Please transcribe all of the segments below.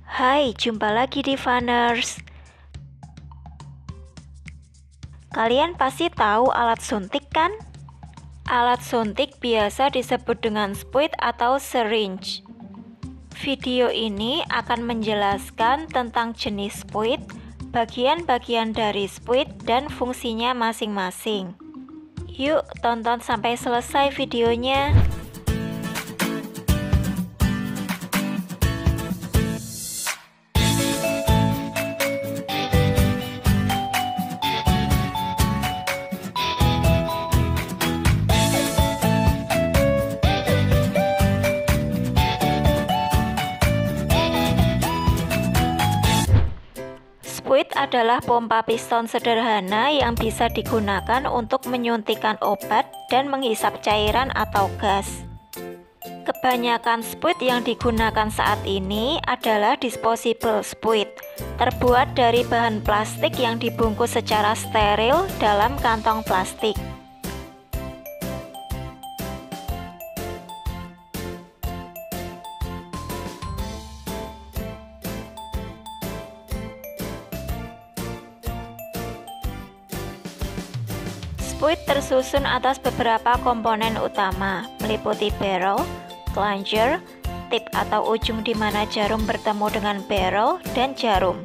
Hai, jumpa lagi di Funners. Kalian pasti tahu alat suntik kan? Alat suntik biasa disebut dengan spuit atau syringe. Video ini akan menjelaskan tentang jenis spuit, bagian-bagian dari spuit, dan fungsinya masing-masing. Yuk, tonton sampai selesai videonya. Spuit adalah pompa piston sederhana yang bisa digunakan untuk menyuntikkan obat dan menghisap cairan atau gas. Kebanyakan spuit yang digunakan saat ini adalah disposable spuit, terbuat dari bahan plastik yang dibungkus secara steril dalam kantong plastik. Spuit tersusun atas beberapa komponen utama, meliputi barrel, plunger, tip atau ujung di mana jarum bertemu dengan barrel, dan jarum.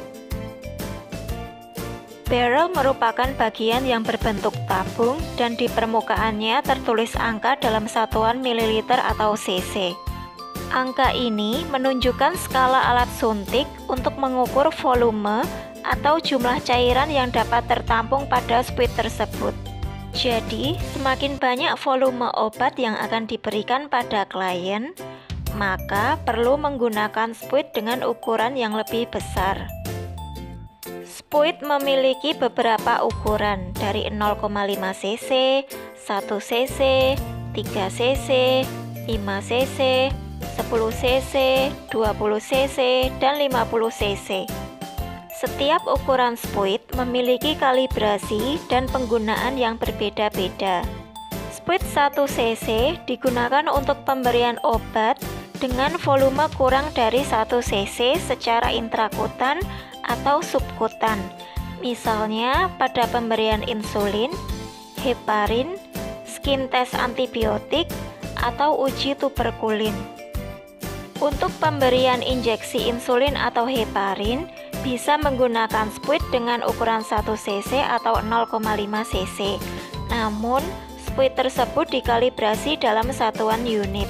Barrel merupakan bagian yang berbentuk tabung dan di permukaannya tertulis angka dalam satuan mililiter atau cc. Angka ini menunjukkan skala alat suntik untuk mengukur volume atau jumlah cairan yang dapat tertampung pada spuit tersebut. Jadi, semakin banyak volume obat yang akan diberikan pada klien, maka perlu menggunakan spuit dengan ukuran yang lebih besar. Spuit memiliki beberapa ukuran dari 0,5 cc, 1 cc, 3 cc, 5 cc, 10 cc, 20 cc, dan 50 cc. Setiap ukuran spuit memiliki kalibrasi dan penggunaan yang berbeda-beda. Spuit 1 cc digunakan untuk pemberian obat dengan volume kurang dari 1 cc secara intrakutan atau subkutan. Misalnya pada pemberian insulin, heparin, skin test antibiotik, atau uji tuberkulin. Untuk pemberian injeksi insulin atau heparin, bisa menggunakan spuit dengan ukuran 1 cc atau 0,5 cc. Namun, spuit tersebut dikalibrasi dalam satuan unit.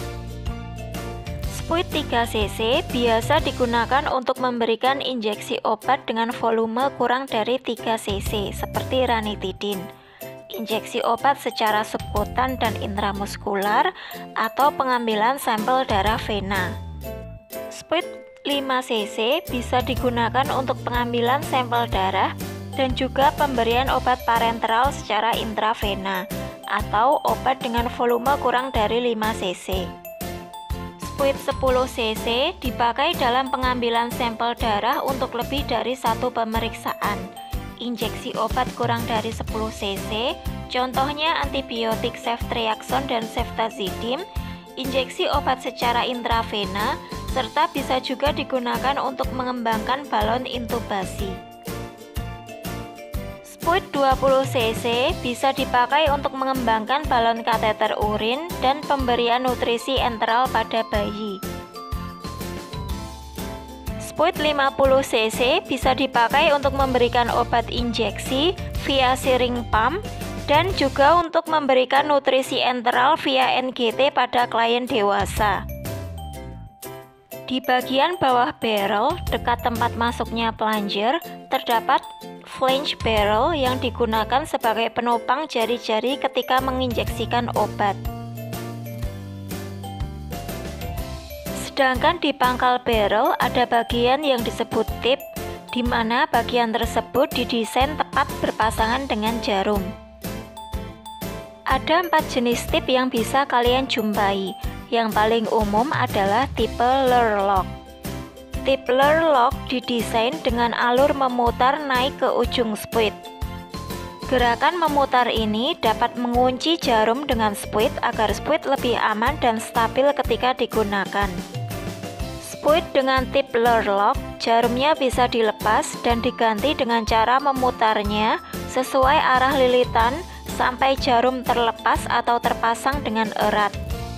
Spuit 3 cc biasa digunakan untuk memberikan injeksi obat dengan volume kurang dari 3 cc, seperti ranitidin, injeksi obat secara subkutan dan intramuskular, atau pengambilan sampel darah vena. Spuit 5 cc bisa digunakan untuk pengambilan sampel darah dan juga pemberian obat parenteral secara intravena atau obat dengan volume kurang dari 5 cc. Spuit 10 cc dipakai dalam pengambilan sampel darah untuk lebih dari satu pemeriksaan. Injeksi obat kurang dari 10 cc, contohnya antibiotik ceftriaxone dan ceftazidime, injeksi obat secara intravena, serta bisa juga digunakan untuk mengembangkan balon intubasi. Spuit 20 cc bisa dipakai untuk mengembangkan balon kateter urin dan pemberian nutrisi enteral pada bayi. Spuit 50 cc bisa dipakai untuk memberikan obat injeksi via syringe pump dan juga untuk memberikan nutrisi enteral via NGT pada klien dewasa. Di bagian bawah barrel, dekat tempat masuknya plunger, terdapat flange barrel yang digunakan sebagai penopang jari-jari ketika menginjeksikan obat. Sedangkan di pangkal barrel ada bagian yang disebut tip, di mana bagian tersebut didesain tepat berpasangan dengan jarum. Ada 4 jenis tip yang bisa kalian jumpai. Yang paling umum adalah tipe Lurlock. Tip Lurlock didesain dengan alur memutar naik ke ujung spuit. Gerakan memutar ini dapat mengunci jarum dengan spuit agar spuit lebih aman dan stabil ketika digunakan. Spuit dengan tip lure lock, jarumnya bisa dilepas dan diganti dengan cara memutarnya sesuai arah lilitan sampai jarum terlepas atau terpasang dengan erat.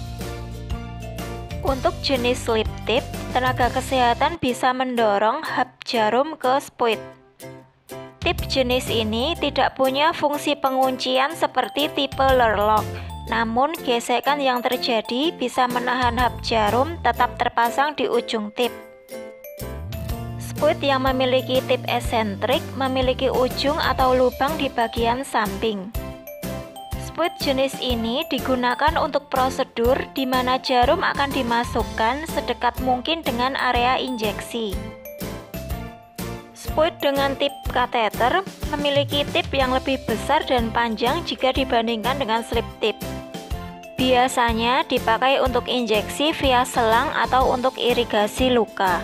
Untuk jenis slip tip, tenaga kesehatan bisa mendorong hub jarum ke spuit. Tip jenis ini tidak punya fungsi penguncian seperti tipe lure lock, namun gesekan yang terjadi bisa menahan hub jarum tetap terpasang di ujung tip. Spuit yang memiliki tip esentrik memiliki ujung atau lubang di bagian samping. Spuit jenis ini digunakan untuk prosedur di mana jarum akan dimasukkan sedekat mungkin dengan area injeksi. Spuit dengan tip kateter memiliki tip yang lebih besar dan panjang jika dibandingkan dengan slip tip. Biasanya dipakai untuk injeksi via selang atau untuk irigasi luka.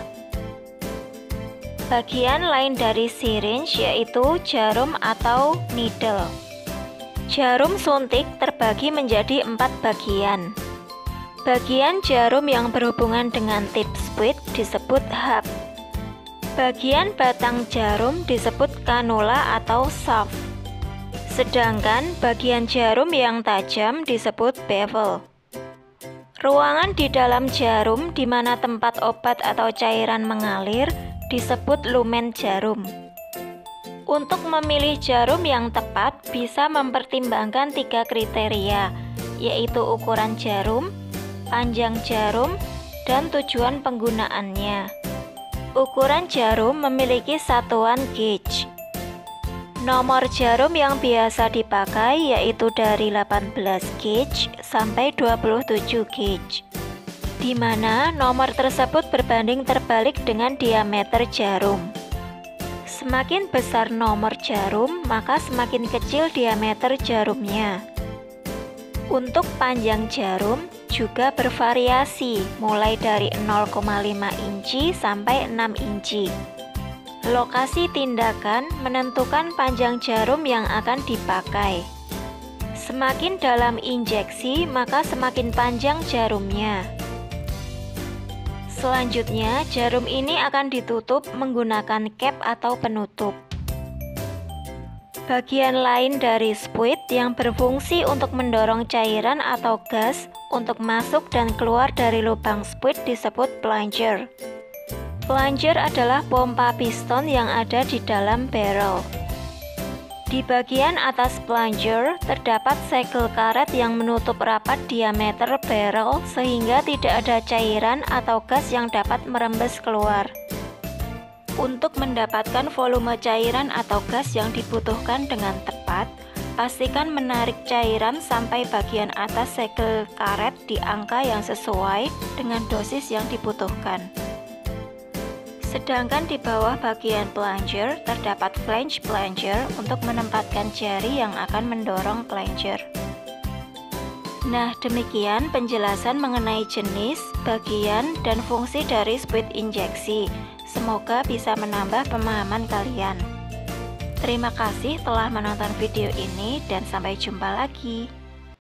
Bagian lain dari syringe yaitu jarum atau needle. Jarum suntik terbagi menjadi 4 bagian. Bagian jarum yang berhubungan dengan tip spuit disebut hub. Bagian batang jarum disebut kanula atau shaft. Sedangkan bagian jarum yang tajam disebut bevel. Ruangan di dalam jarum di mana tempat obat atau cairan mengalir disebut lumen jarum. Untuk memilih jarum yang tepat bisa mempertimbangkan 3 kriteria, yaitu ukuran jarum, panjang jarum, dan tujuan penggunaannya. Ukuran jarum memiliki satuan gauge. Nomor jarum yang biasa dipakai yaitu dari 18 gauge sampai 27 gauge, di mana nomor tersebut berbanding terbalik dengan diameter jarum. Semakin besar nomor jarum, maka semakin kecil diameter jarumnya. Untuk panjang jarum juga bervariasi, mulai dari 0,5 inci sampai 6 inci. Lokasi tindakan menentukan panjang jarum yang akan dipakai. Semakin dalam injeksi, maka semakin panjang jarumnya. Selanjutnya, jarum ini akan ditutup menggunakan cap atau penutup. Bagian lain dari spuit yang berfungsi untuk mendorong cairan atau gas untuk masuk dan keluar dari lubang spuit disebut plunger. Plunger adalah pompa piston yang ada di dalam barrel. Di bagian atas plunger terdapat segel karet yang menutup rapat diameter barrel sehingga tidak ada cairan atau gas yang dapat merembes keluar. Untuk mendapatkan volume cairan atau gas yang dibutuhkan dengan tepat, pastikan menarik cairan sampai bagian atas segel karet di angka yang sesuai dengan dosis yang dibutuhkan. Sedangkan di bawah bagian plunger terdapat flange plunger untuk menempatkan jari yang akan mendorong plunger. Nah, demikian penjelasan mengenai jenis, bagian, dan fungsi dari spuit injeksi. Semoga bisa menambah pemahaman kalian. Terima kasih telah menonton video ini dan sampai jumpa lagi.